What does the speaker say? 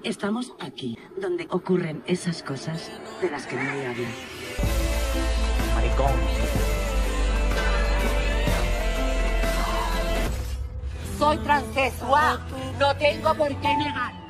Estamos aquí, donde ocurren esas cosas de las que nadie habla. Maricón. Soy transexual, no tengo por qué negar.